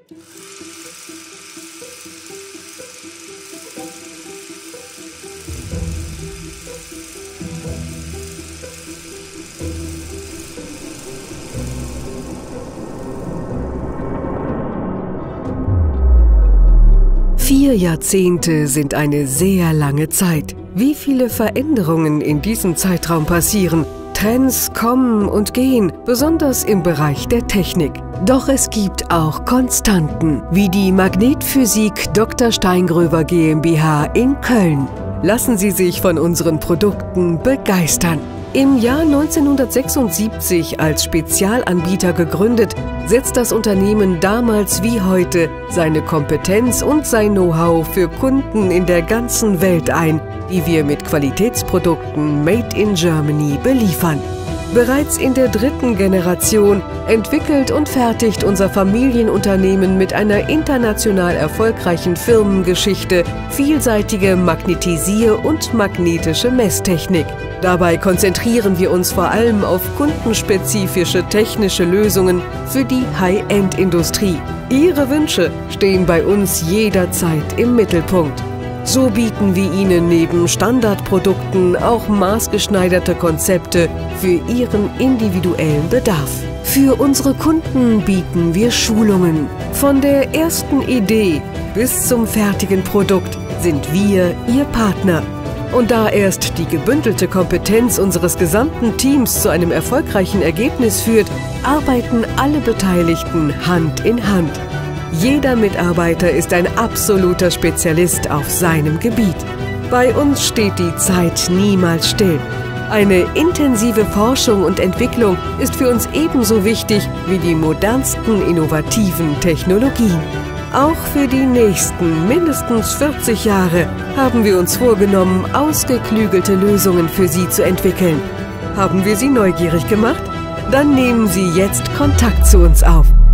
4 Jahrzehnte sind eine sehr lange Zeit. Wie viele Veränderungen in diesem Zeitraum passieren. Trends kommen und gehen, besonders im Bereich der Technik. Doch es gibt auch Konstanten, wie die Magnetphysik Dr. Steingröber GmbH in Köln. Lassen Sie sich von unseren Produkten begeistern. Im Jahr 1976 als Spezialanbieter gegründet, setzt das Unternehmen damals wie heute seine Kompetenz und sein Know-how für Kunden in der ganzen Welt ein, die wir mit Qualitätsprodukten Made in Germany beliefern. Bereits in der 3. Generation entwickelt und fertigt unser Familienunternehmen mit einer international erfolgreichen Firmengeschichte vielseitige Magnetisier- und magnetische Messtechnik. Dabei konzentrieren wir uns vor allem auf kundenspezifische technische Lösungen für die High-End-Industrie. Ihre Wünsche stehen bei uns jederzeit im Mittelpunkt. So bieten wir Ihnen neben Standardprodukten auch maßgeschneiderte Konzepte für Ihren individuellen Bedarf. Für unsere Kunden bieten wir Schulungen. Von der ersten Idee bis zum fertigen Produkt sind wir Ihr Partner. Und da erst die gebündelte Kompetenz unseres gesamten Teams zu einem erfolgreichen Ergebnis führt, arbeiten alle Beteiligten Hand in Hand. Jeder Mitarbeiter ist ein absoluter Spezialist auf seinem Gebiet. Bei uns steht die Zeit niemals still. Eine intensive Forschung und Entwicklung ist für uns ebenso wichtig wie die modernsten innovativen Technologien. Auch für die nächsten mindestens 40 Jahre haben wir uns vorgenommen, ausgeklügelte Lösungen für Sie zu entwickeln. Haben wir Sie neugierig gemacht? Dann nehmen Sie jetzt Kontakt zu uns auf.